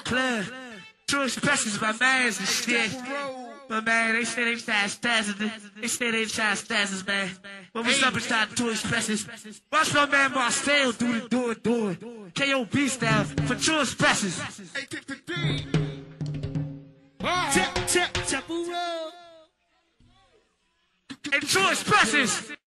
club. True expressions, my mans and shit. But man, they say they try stasis, man. When we up and start True expressions. Watch my man Marcel do it. KoB style for True expressions. Tip, and True expressions.